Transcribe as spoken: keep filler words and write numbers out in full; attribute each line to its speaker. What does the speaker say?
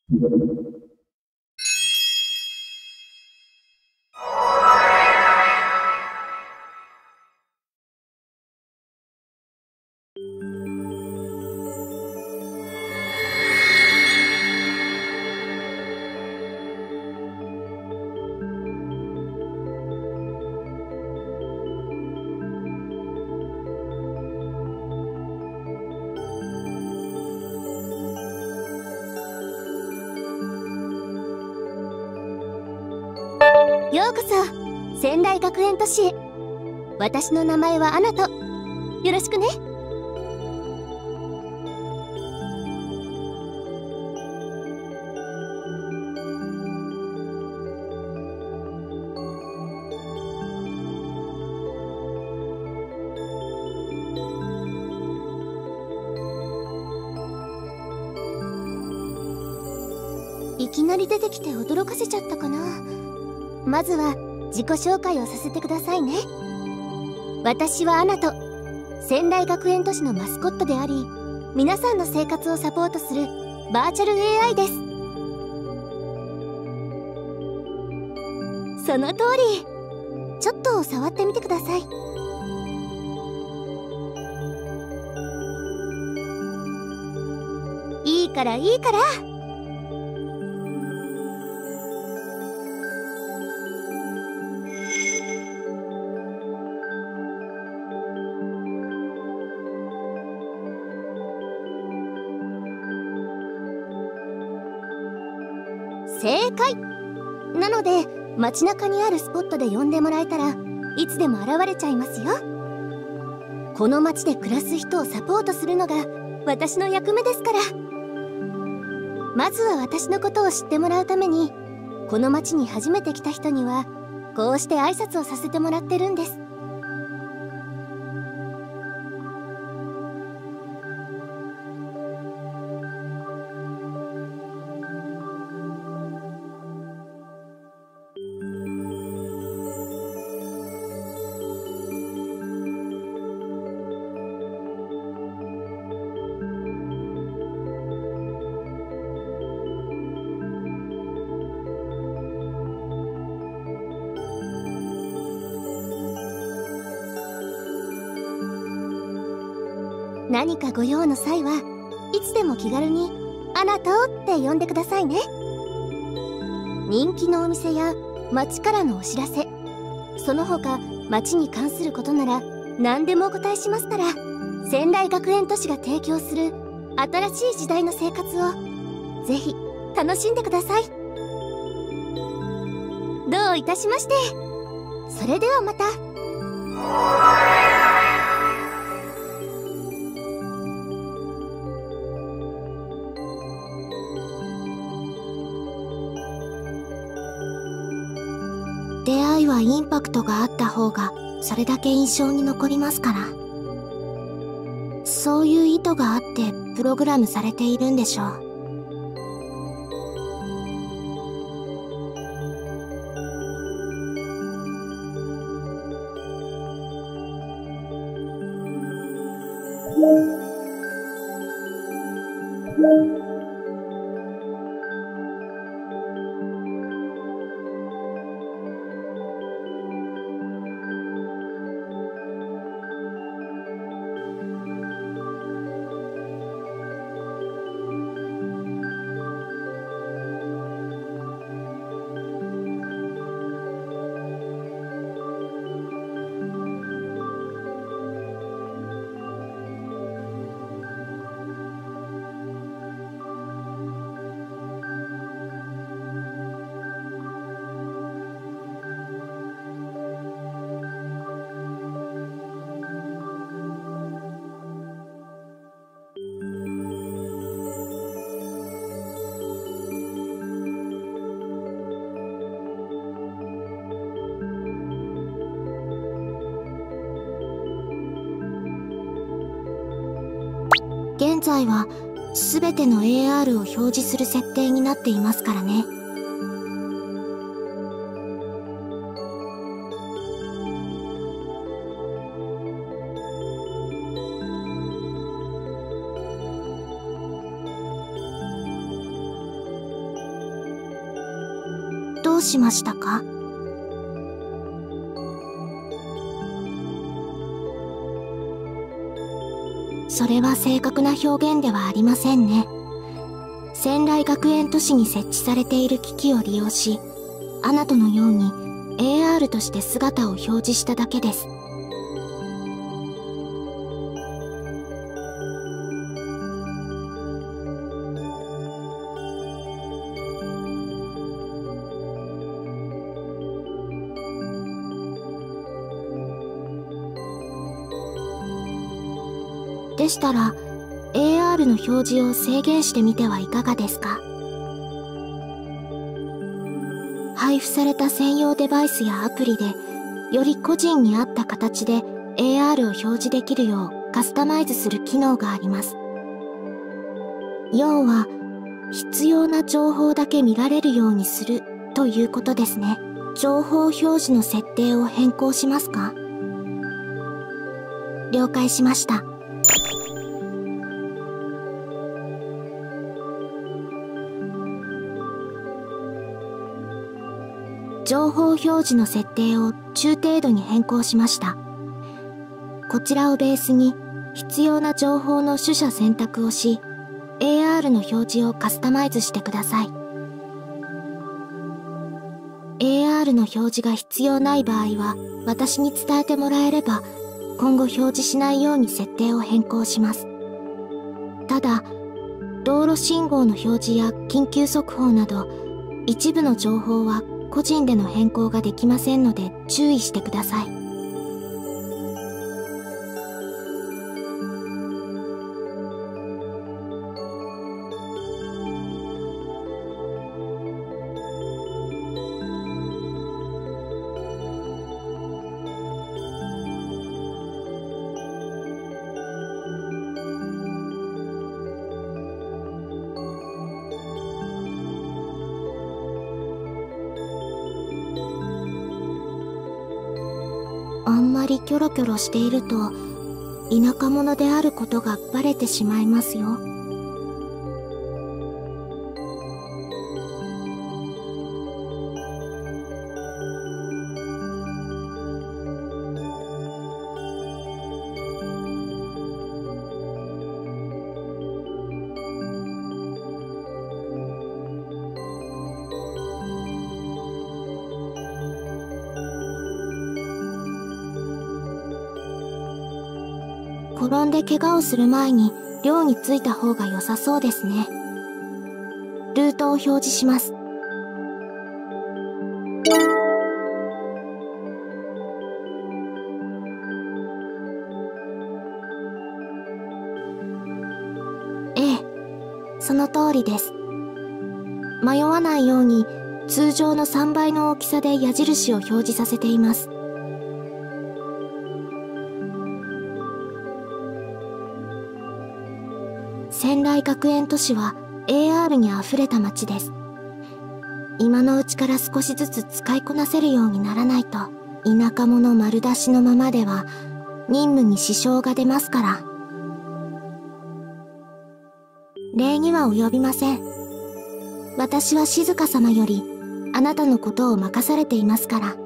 Speaker 1: ようこそ仙台学園都市へ。私の名前はアナト。よろしくね。いきなり出てきて驚かせちゃったかな。まずは自己紹介をさせてくださいね。私はアナト、仙台学園都市のマスコットであり、皆さんの生活をサポートするバーチャル エーアイ です。その通り。ちょっと触ってみてください。いいからいいから。正解。なので街中にあるスポットで呼んでもらえたらいつでも現れちゃいますよ。この街で暮らす人をサポートするのが私の役目ですから。まずは私のことを知ってもらうために、この街に初めて来た人にはこうして挨拶をさせてもらってるんです。何かご用の際はいつでも気軽にアナトって呼んでくださいね。人気のお店や街からのお知らせ、その他街に関することなら何でもお答えしますから、仙台学園都市が提供する新しい時代の生活をぜひ楽しんでください。どういたしまして。それではまた。
Speaker 2: 出会いはインパクトがあった方がそれだけ印象に残りますから。そういう意図があってプログラムされているんでしょう。現在は全ての エーアール を表示する設定になっていますからね。 どうしましたか？それは正確な表現ではありませんね。仙来学園都市に設置されている機器を利用し、あなたのように エーアール として姿を表示しただけです。でしたら エーアール の表示を制限してみてはいかがですか？配布された専用デバイスやアプリでより個人に合った形で エーアール を表示できるようカスタマイズする機能があります。要は必要な情報だけ見られるようにするということですね。情報表示の設定を変更しますか？了解しました。情報表示の設定を中程度に変更しました。こちらをベースに必要な情報の取捨選択をし、エーアール の表示をカスタマイズしてください。エーアール の表示が必要ない場合は、私に伝えてもらえれば、今後表示しないように設定を変更します。ただ、道路信号の表示や緊急速報など、一部の情報は個人での変更ができませんので注意してください。あんまりキョロキョロしていると田舎者であることがバレてしまいますよ。転んで怪我をする前に寮に着いた方が良さそうですね。ルートを表示します。ええ、その通りです。迷わないように通常のさんばいの大きさで矢印を表示させています。仙来学園都市は エーアール にあふれた街です。今のうちから少しずつ使いこなせるようにならないと、田舎者丸出しのままでは任務に支障が出ますから。礼には及びません。私は静香様よりあなたのことを任されていますから。